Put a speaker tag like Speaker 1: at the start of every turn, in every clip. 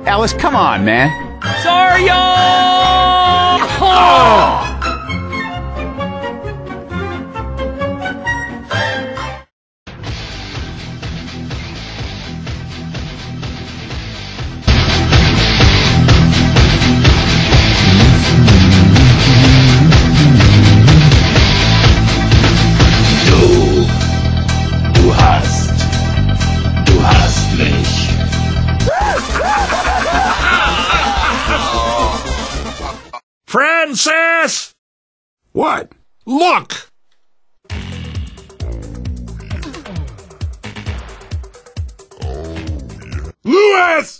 Speaker 1: Alice, come on, man.
Speaker 2: Sorry, y'all!
Speaker 1: Oh!
Speaker 3: Du hast mich.
Speaker 4: Francis!
Speaker 5: What?
Speaker 4: Look!
Speaker 5: Louis!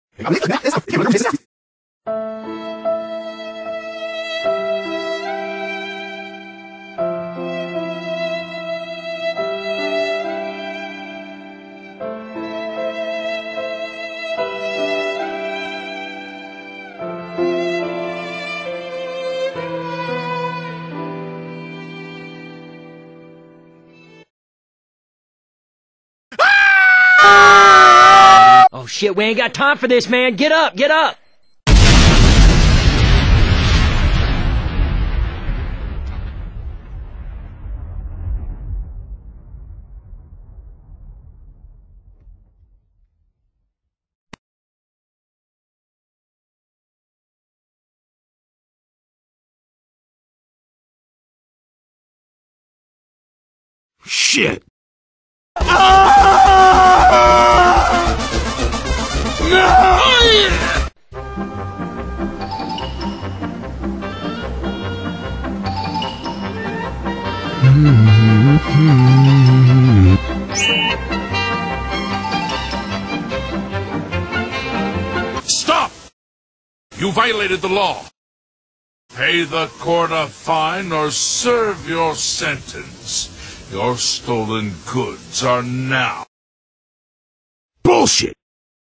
Speaker 2: Oh shit, we ain't got time for this, man. Get up, get up!
Speaker 5: Shit!
Speaker 4: Stop! You violated the law. Pay the court a fine or serve your sentence. Your stolen goods are now.
Speaker 5: Bullshit!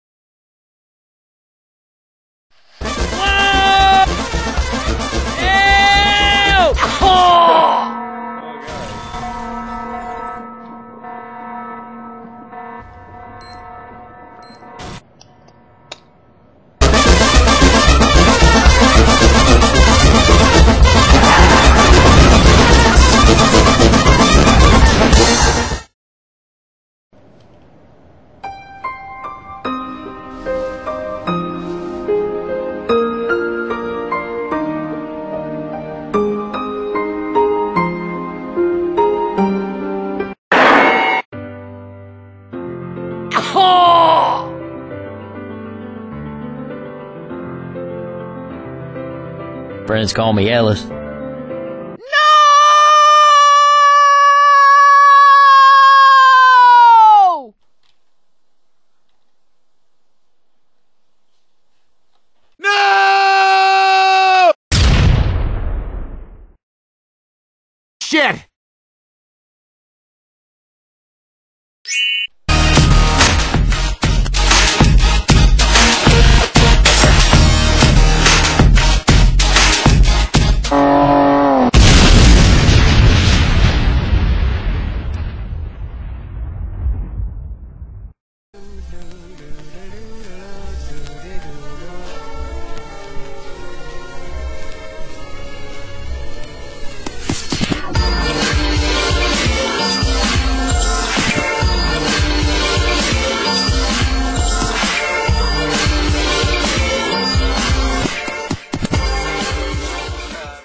Speaker 2: Friends call me Ellis.
Speaker 1: No! Shit!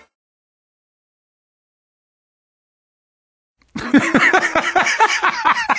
Speaker 1: Ha ha ha ha ha!